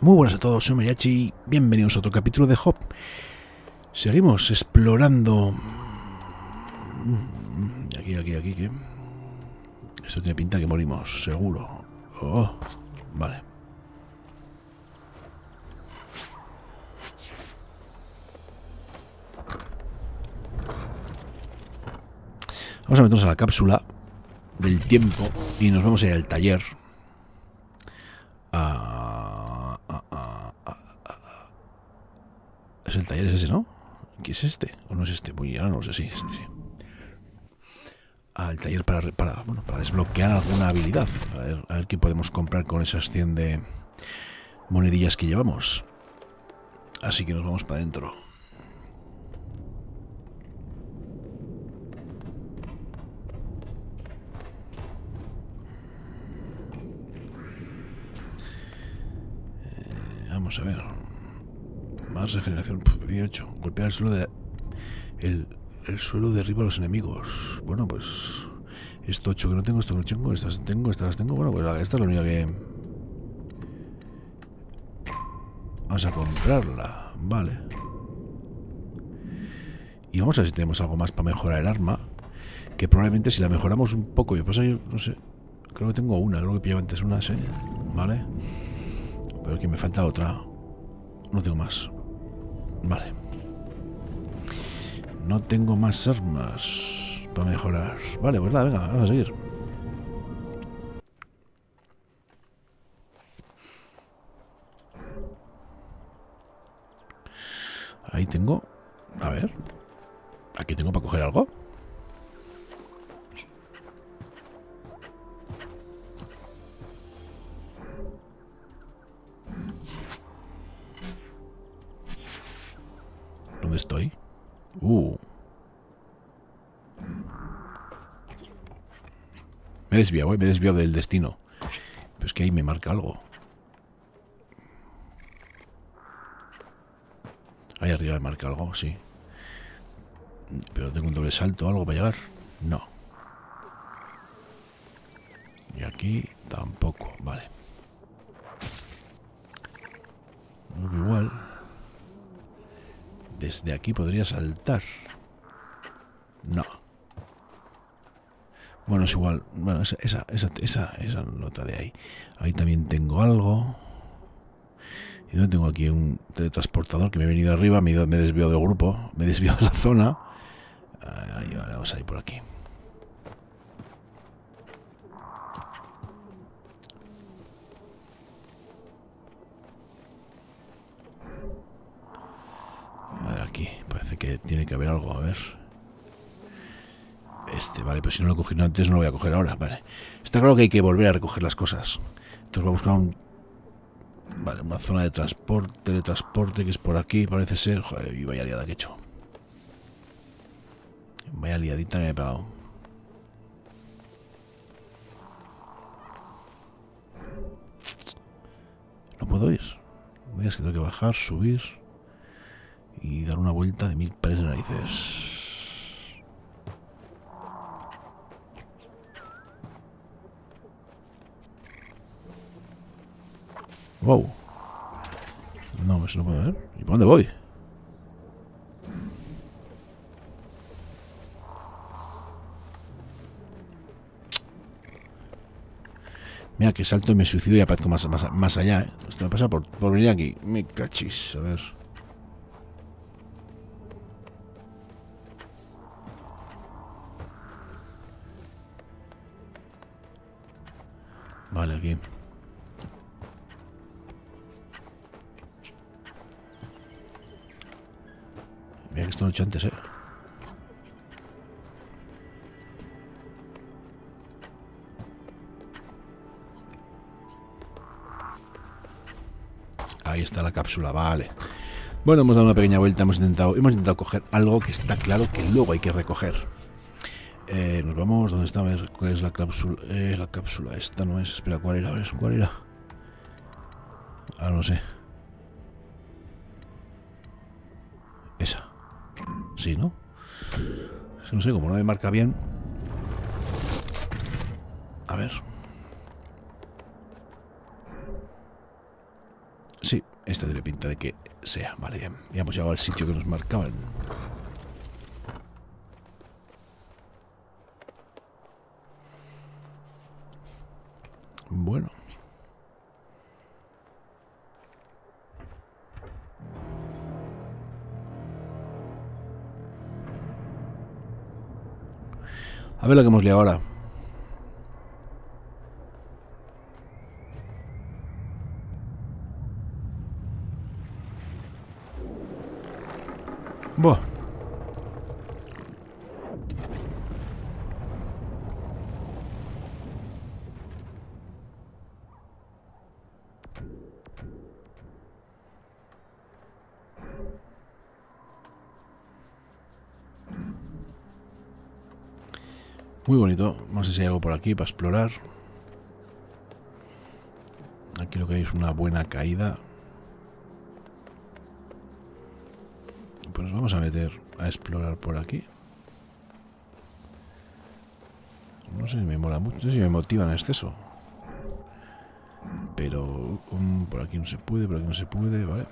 Muy buenas a todos, soy Mariachi, bienvenidos a otro capítulo de Hop. Seguimos explorando... Aquí, ¿qué? Esto tiene pinta que morimos, seguro. Oh, vale. Vamos a meternos a la cápsula del tiempo y nos vamos a ir al taller. ¿Es el taller? ¿Es ese, no? ¿Qué es este? ¿O no es este? Muy ahora no lo sé, sí, este sí. Al taller para desbloquear alguna habilidad. A ver qué podemos comprar con esas 100 de monedillas que llevamos. Así que nos vamos para adentro. Vamos a ver. Más regeneración. 18. Golpear el suelo de... El suelo derriba a los enemigos. Bueno, pues... Esto 8 que no tengo, esto no tengo, estas tengo, estas las tengo. Bueno, pues esta es la única que... Vamos a comprarla. Vale. Y vamos a ver si tenemos algo más para mejorar el arma. Que probablemente si la mejoramos un poco... Yo pasa, yo no sé... Creo que tengo una. Creo que pillaba antes una, ¿sí? Vale. Pero que me falta otra. No tengo más. Vale. No tengo más armas para mejorar. Vale, pues nada, venga, vamos a seguir. Ahí tengo. A ver. Aquí tengo para coger algo. ¿Dónde estoy? Me he desviado del destino. Pero es que ahí me marca algo. Ahí arriba me marca algo, sí. Pero tengo un doble salto o algo para llegar. No. Y aquí tampoco, vale. Igual. Desde aquí podría saltar. No. Bueno, es igual. Bueno, esa nota de ahí. Ahí también tengo algo. Y no tengo aquí un teletransportador que me he venido arriba. Me he desviado del grupo. Me he desviado de la zona. Ahí, vale, vamos a ir por aquí. A ver, aquí. Parece que tiene que haber algo. A ver. Vale, pero si no lo he cogido antes, no lo voy a coger ahora. Vale. Está claro que hay que volver a recoger las cosas. Entonces voy a buscar vale, una zona de teletransporte que es por aquí, parece ser. Joder, y vaya liada que he hecho. Vaya liadita que me he pegado. No puedo ir. Me digas que tengo que bajar, subir y dar una vuelta de 1000 pares de narices. Wow. No, eso no puedo ver. ¿Y por dónde voy? Mira que salto y me suicido y aparezco más allá, ¿eh? Esto me pasa por venir aquí. Me cachis, a ver. Vale, aquí. Mira que esto lo he hecho antes, ¿eh? Ahí está la cápsula, vale. Bueno, hemos dado una pequeña vuelta, hemos intentado coger algo que está claro que luego hay que recoger. Nos vamos, ¿dónde está? A ver, ¿cuál es la cápsula? La cápsula esta no es, espera, ¿cuál era? A ver, ¿cuál era? Ah, no sé. Esa. Sí, ¿no? No sé, como no me marca bien. A ver. Sí, esta tiene pinta de que sea. Vale, bien. Ya hemos llegado al sitio que nos marcaban. Bueno. A ver lo que hemos liado ahora. Buah. Muy bonito. No sé si hay algo por aquí para explorar. Aquí lo que hay es una buena caída. Pues nos vamos a meter a explorar por aquí. No sé si me mola mucho, no sé si me motiva en exceso. Pero por aquí no se puede, por aquí no se puede, ¿vale?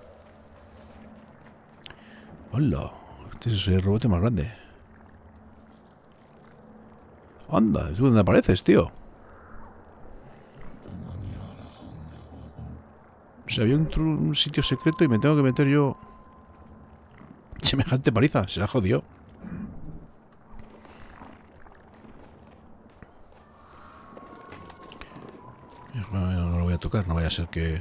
¡Hola! Este es el robot más grande. ¡Anda! ¿Tú dónde apareces, tío? O sea, había un sitio secreto y me tengo que meter yo... Semejante paliza, se la jodió. No lo voy a tocar, no vaya a ser que...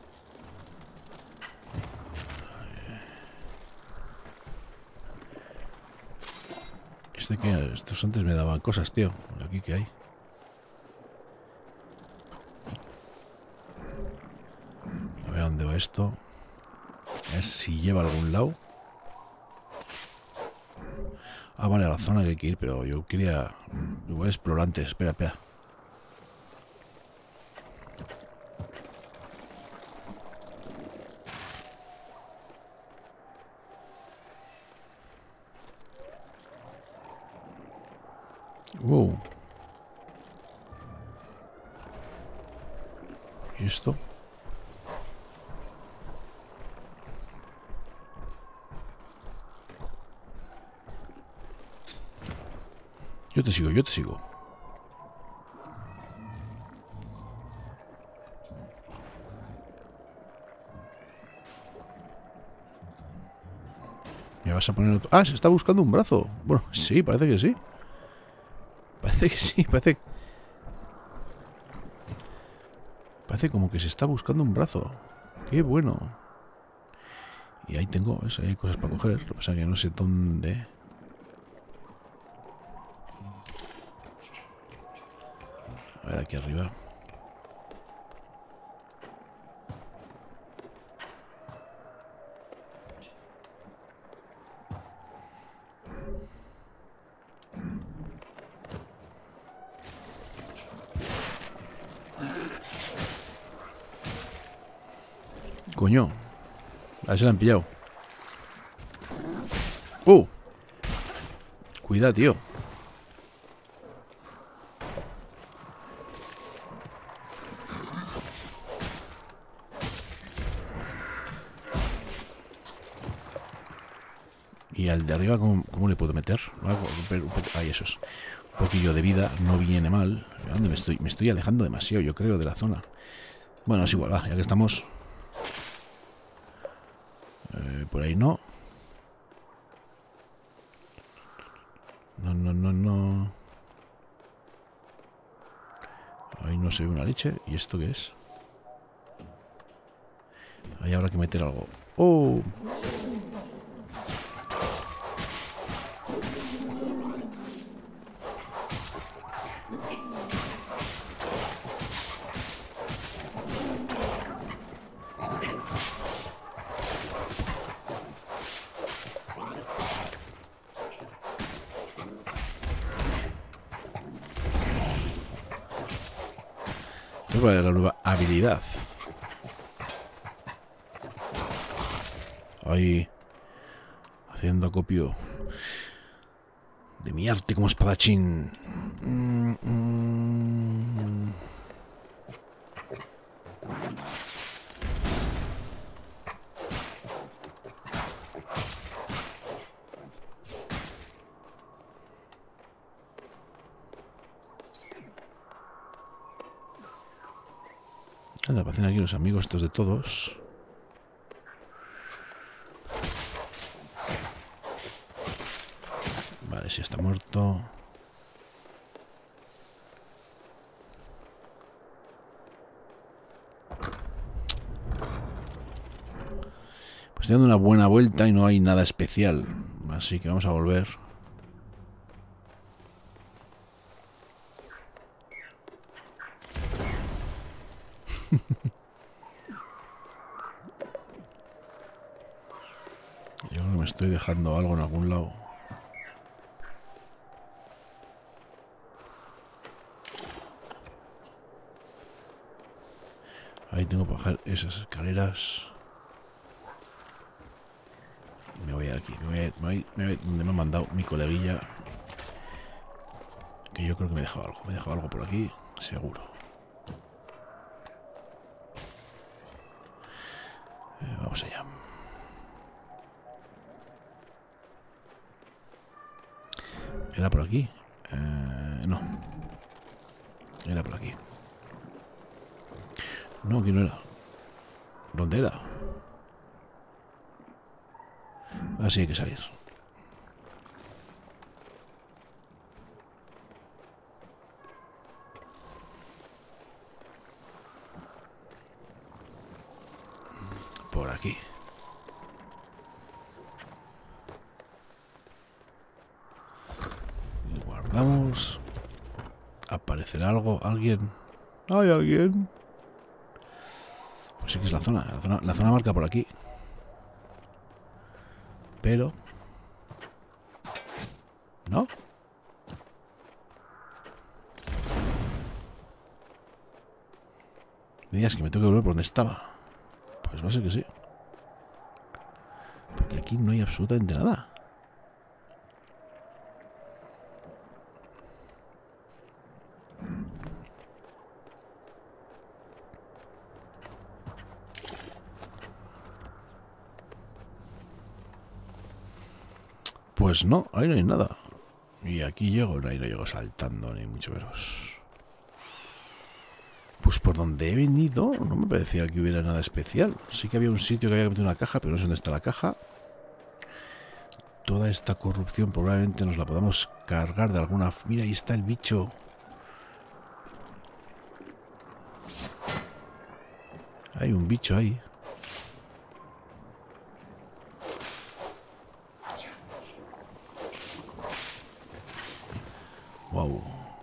Estos antes me daban cosas, tío. ¿Aquí qué hay? A ver a dónde va esto. A ver si lleva a algún lado. Ah, vale, a la zona que hay que ir, pero yo quería... Igual explorar antes. Espera, espera. Wow. ¿Y esto? Yo te sigo, yo te sigo. ¿Me vas a poner otro? Ah, se está buscando un brazo. Bueno, sí, parece que sí. Parece que sí, parece... Parece como que se está buscando un brazo. Qué bueno. Y ahí tengo, ¿ves? Ahí hay cosas para coger. Lo que pasa es que no sé dónde... A ver, aquí arriba. Coño. A ver si la han pillado. Cuidado, tío. Y al de arriba, ¿cómo le puedo meter? Ahí, eso es. Un poquillo de vida, no viene mal. ¿Dónde me estoy? Me estoy alejando demasiado, yo creo, de la zona. Bueno, es igual, va, ya que estamos... por ahí no. No. Ahí no se ve una leche. ¿Y esto qué es? Ahí habrá que meter algo. ¡Oh! ¿Cuál es la nueva habilidad? Ahí, haciendo acopio de mi arte como espadachín. Anda, aparecen aquí los amigos estos de todos. Vale, sí está muerto. Pues estoy dando una buena vuelta y no hay nada especial. Así que vamos a volver. Yo creo que me estoy dejando algo en algún lado. Ahí tengo que bajar esas escaleras. Me voy aquí, me voy donde me ha mandado mi coleguilla. Que yo creo que me he dejado algo. Me he dejado algo por aquí, seguro. Vamos allá. ¿Era por aquí? No. Era por aquí. No, aquí no era. ¿Dónde era? Así hay que salir. Por aquí. Y guardamos. ¿Aparecerá algo? ¿Alguien? ¿Hay alguien? Pues sí que es la zona. La zona marca por aquí. Pero... ¿no? Me digas que me tengo que volver por donde estaba. Pues va a ser que sí. Porque aquí no hay absolutamente nada. Pues no, ahí no hay nada. Y aquí llego, ahí no llego saltando, ni mucho menos. Pues por donde he venido no me parecía que hubiera nada especial. Sí que había un sitio que había que meter una caja, pero no sé dónde está la caja. Toda esta corrupción probablemente nos la podamos cargar de alguna... Mira, ahí está el bicho. Hay un bicho ahí. Wow.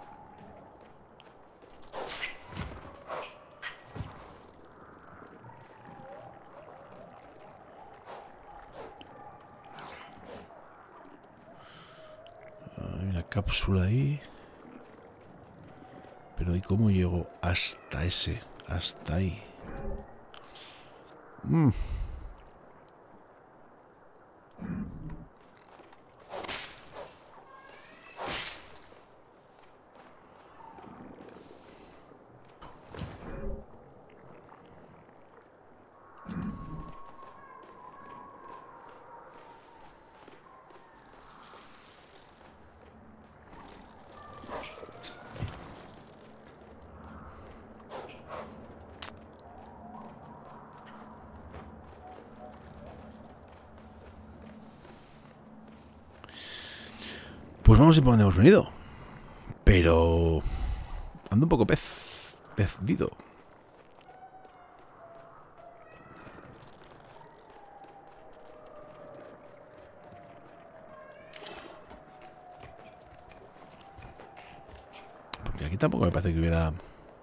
Hay una cápsula ahí. Pero ¿y cómo llego hasta ese? Hasta ahí. Pues vamos a ir por donde hemos venido. Pero... ando un poco perdido. Porque aquí tampoco me parece que hubiera...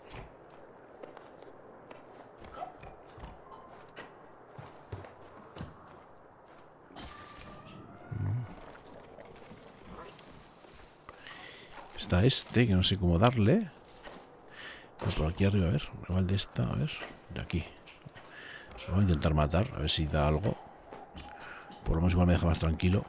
Está este, que no sé cómo darle. Pero por aquí arriba, a ver. Igual de esta, a ver. De aquí. Lo voy a intentar matar, a ver si da algo. Por lo menos igual me deja más tranquilo.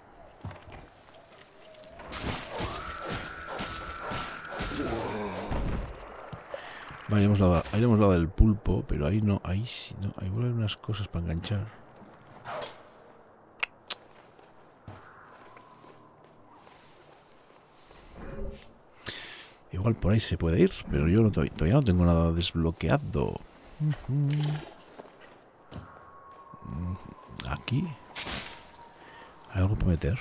Vale, ahí le hemos dado el pulpo, pero ahí no, ahí sí, no. Ahí vuelven unas cosas para enganchar. Igual por ahí se puede ir, pero yo no, todavía no tengo nada desbloqueado. Aquí hay algo para meter.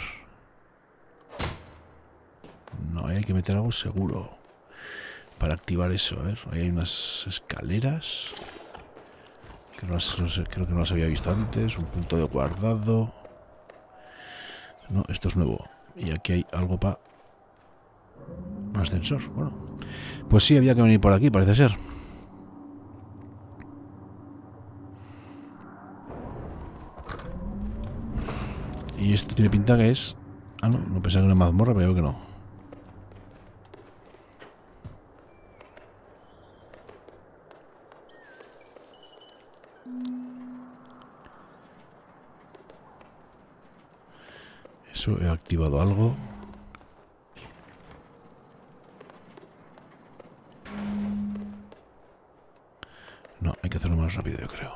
No, hay que meter algo seguro para activar eso. A ver, ahí hay unas escaleras que creo que no las había visto antes. Un punto de guardado. No, esto es nuevo. Y aquí hay algo para un ascensor. Bueno, pues sí, había que venir por aquí, parece ser. Y esto tiene pinta que es... Ah, no, no pensaba que era una mazmorra, pero veo que no. Eso, he activado algo. No, hay que hacerlo más rápido, yo creo.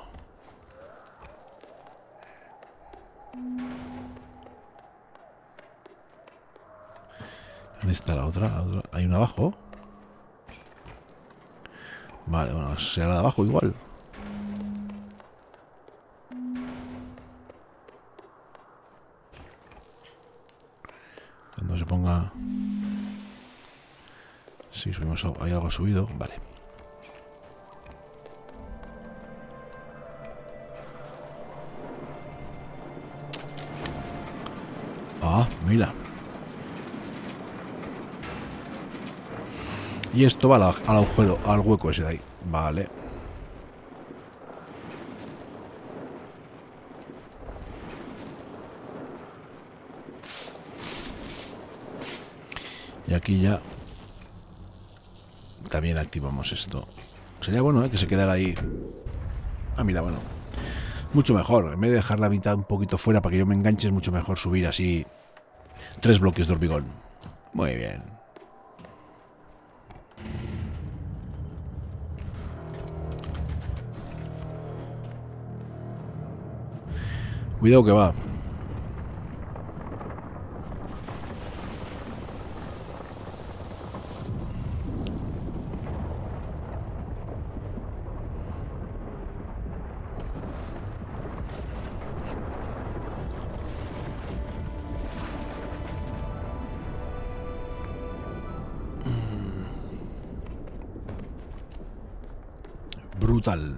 ¿Dónde está la otra? ¿Hay una abajo? Vale, bueno, será la de abajo igual. Cuando se ponga... Sí, subimos, hay algo subido. Vale. Ah, mira. Y esto va al agujero, al hueco ese de ahí. Vale. Y aquí ya también activamos esto. Sería bueno, que se quedara ahí. Ah, mira, bueno. Mucho mejor. En vez de dejar la mitad un poquito fuera para que yo me enganche, es mucho mejor subir así 3 bloques de hormigón. Muy bien. Cuidado que va. Brutal.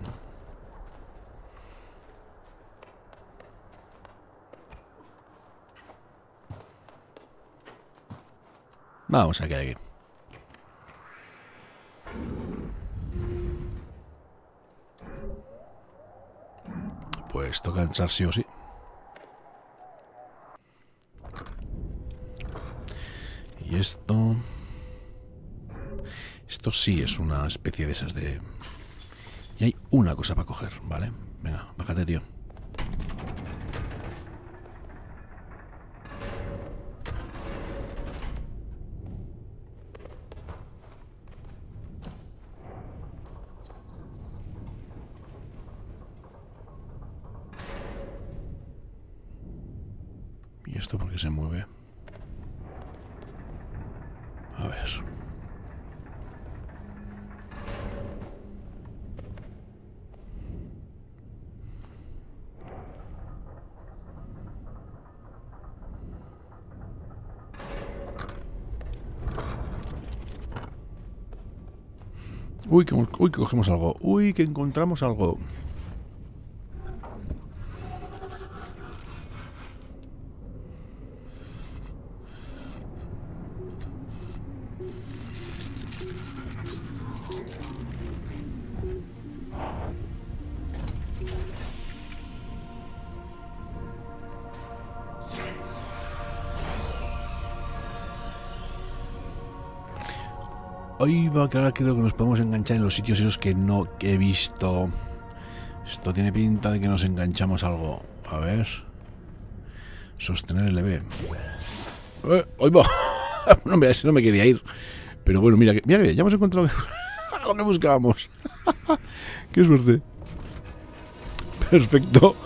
Vamos a quedar aquí. Pues toca entrar sí o sí. Y esto... Esto sí es una especie de esas de... Y hay una cosa para coger, ¿vale? Venga, bájate, tío. ¿Y esto por qué se mueve? A ver. Uy, que cogemos algo. Uy, que encontramos algo. Hoy va a quedar, creo que nos podemos enganchar en los sitios esos que no he visto. Esto tiene pinta de que nos enganchamos algo. A ver. Sostener el EV. ¡Hoy va! No me quería ir. Pero bueno, mira, mira, ya hemos encontrado lo que buscábamos. ¡Qué suerte! Perfecto.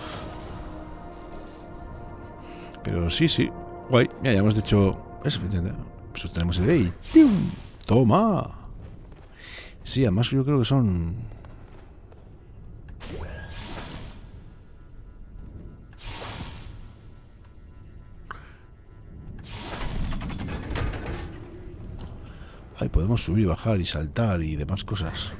Pero sí, sí. Guay. Mira, ya hemos hecho... Es suficiente. Sostenemos el EV y... ¡Toma! Sí, además yo creo que son... Ay, podemos subir, bajar y saltar y demás cosas.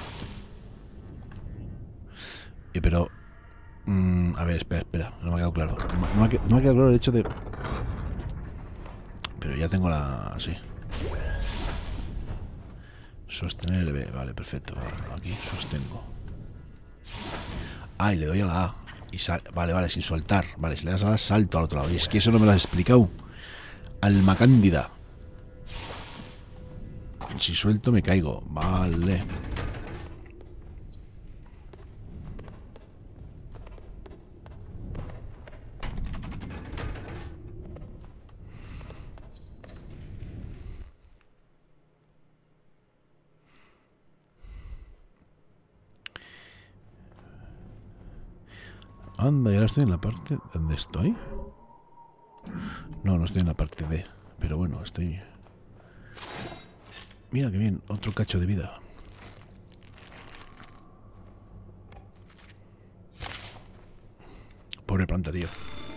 Pero... a ver, espera. No me ha quedado claro. No me ha quedado claro el hecho de... Pero ya tengo la... Sí. Sostener el B. Vale, perfecto. Aquí sostengo. Ah, y le doy a la A. Y vale, sin soltar. Vale, si le das a la salto al otro lado. Y es que eso no me lo has explicado. Alma cándida. Si suelto me caigo. Vale. Anda, y ahora estoy en la parte... ¿Dónde estoy? No estoy en la parte D. Pero bueno, estoy... Mira qué bien, otro cacho de vida. Pobre planta, tío.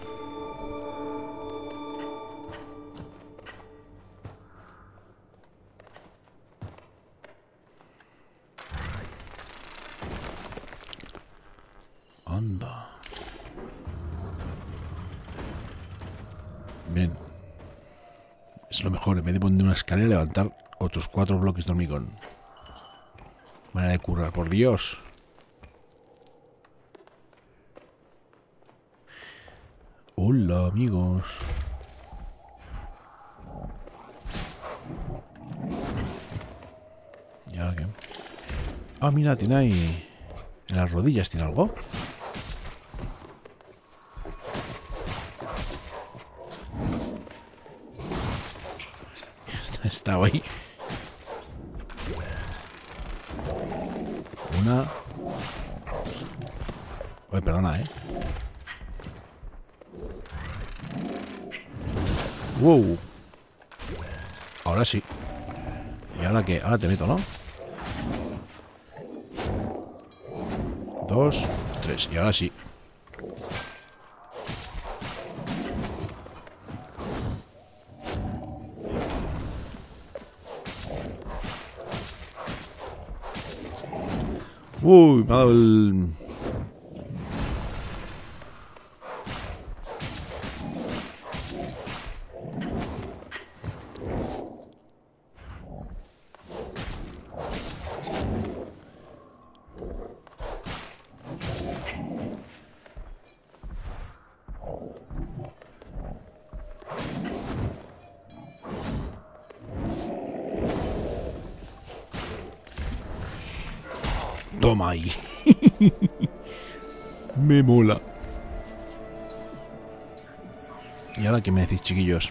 Anda. Bien. Es lo mejor, en vez de poner una escalera, levantar otros 4 bloques de hormigón. Manera de currar, por Dios. Hola, amigos. ¿Y ahora qué? Ah, mira, tiene ahí... En las rodillas, ¿tiene algo? Está ahí. Una... Oye, perdona, Wow. Ahora sí. ¿Y ahora qué? Ahora te meto, ¿no? 2, 3. Y ahora sí. Uy, me ha dado el... Toma ahí. Me mola. ¿Y ahora qué me decís, chiquillos?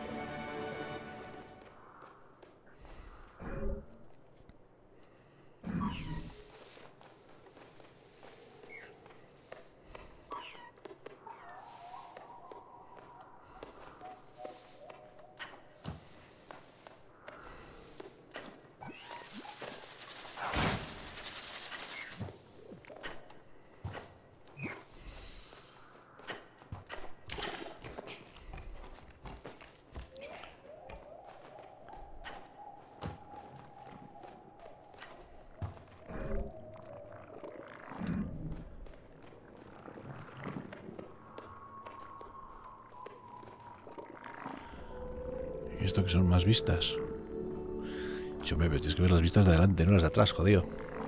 ¿Y esto que son más vistas? Yo me veo, tienes que ver las vistas de adelante, no las de atrás, jodido.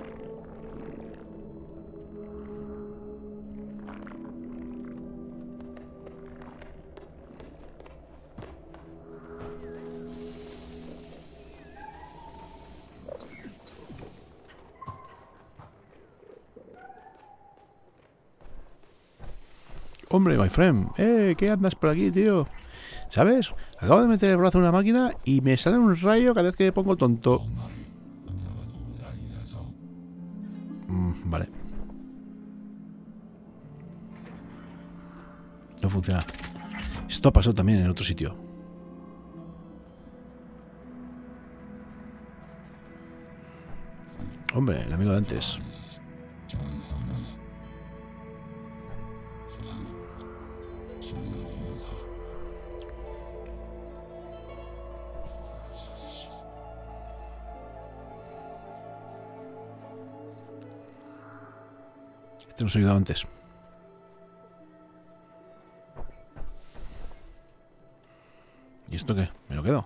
Hombre, my friend, ¿qué andas por aquí, tío? ¿Sabes? Acabo de meter el brazo en una máquina y me sale un rayo cada vez que me pongo tonto. Vale. No funciona. Esto ha pasado también en otro sitio. Hombre, el amigo de antes. Te nos he ayudado antes. ¿Y esto qué? ¿Me lo quedo?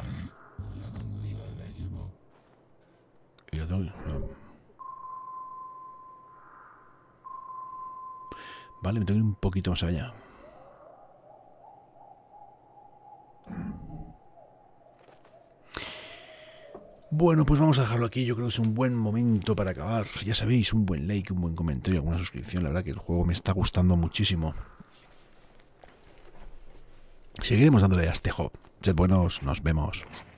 Y lo tengo que... Vale, me tengo que ir un poquito más allá. Bueno, pues vamos a dejarlo aquí. Yo creo que es un buen momento para acabar. Ya sabéis, un buen like, un buen comentario, alguna suscripción. La verdad que el juego me está gustando muchísimo. Seguiremos dándole a este hobby. Sed buenos, nos vemos.